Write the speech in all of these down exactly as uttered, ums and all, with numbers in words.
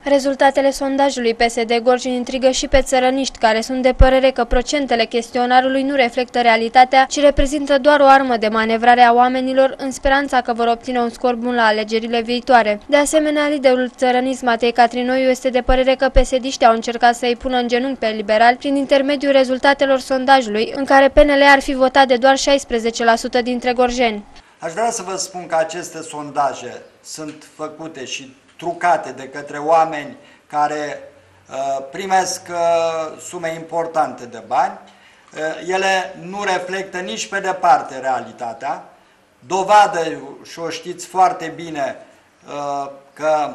Rezultatele sondajului P S D Gorj intrigă și pe țărăniști, care sunt de părere că procentele chestionarului nu reflectă realitatea, ci reprezintă doar o armă de manevrare a oamenilor în speranța că vor obține un scor bun la alegerile viitoare. De asemenea, liderul țărănist Matei Catrinoiu este de părere că P S D-știi au încercat să îi pună în genunchi pe liberali prin intermediul rezultatelor sondajului, în care P N L ar fi votat de doar șaisprezece la sută dintre gorjeni. Aș vrea să vă spun că aceste sondaje sunt făcute și trucate de către oameni care uh, primesc uh, sume importante de bani. Uh, ele nu reflectă nici pe departe realitatea. Dovadă, și o știți foarte bine, uh, că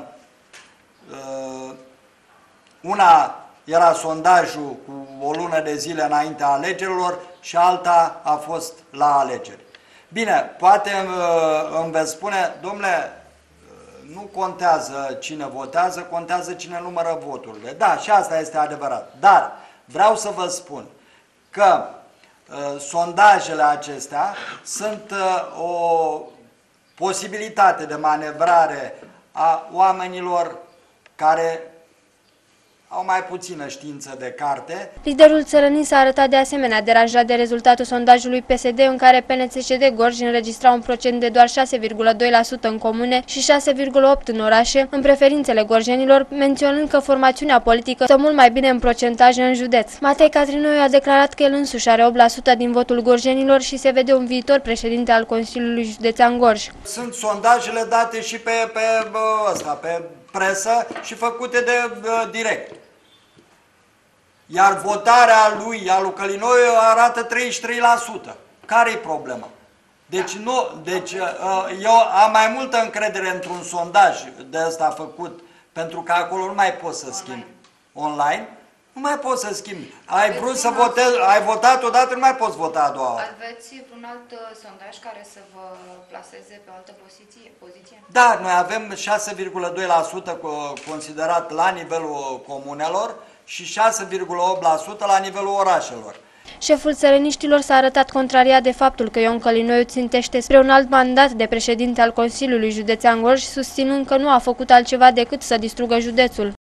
uh, una era sondajul cu o lună de zile înaintea alegerilor și alta a fost la alegeri. Bine, poate uh, îmi veți spune, domnule, nu contează cine votează, contează cine numără voturile. Da, și asta este adevărat. Dar vreau să vă spun că uh, sondajele acestea sunt uh, o posibilitate de manevrare a oamenilor care au mai puțină știință de carte. Liderul țărănist s-a arătat de asemenea deranjat de rezultatul sondajului P S D, în care P N C C D Gorj înregistra un procent de doar șase virgulă doi la sută în comune și șase virgulă opt la sută în orașe, în preferințele gorjenilor, menționând că formațiunea politică stă mult mai bine în procentaje în județ. Matei Catrinoiu a declarat că el însuși are opt la sută din votul gorjenilor și se vede un viitor președinte al Consiliului Județean Gorj. Sunt sondajele date și pe, pe, ăsta, pe presă și făcute de uh, direct. Iar votarea lui, a lui Călinoiu, arată treizeci și trei la sută. Care-i problema? Deci, nu, deci eu am mai multă încredere într-un sondaj de ăsta făcut, pentru că acolo nu mai poți să schimbi. Online? Nu mai poți să schimbi. Ai aveți vrut să votezi, ai votat odată, nu mai poți vota a doua oară. Aveți un alt sondaj care să vă plaseze pe o altă poziție? poziție? Da, noi avem șase virgulă doi la sută considerat la nivelul comunelor și șase virgulă opt la sută la nivelul orașelor. Șeful țărăniștilor s-a arătat contrariat de faptul că Ion Călinoiu țintește spre un alt mandat de președinte al Consiliului Județean Gorj, susținând că nu a făcut altceva decât să distrugă județul.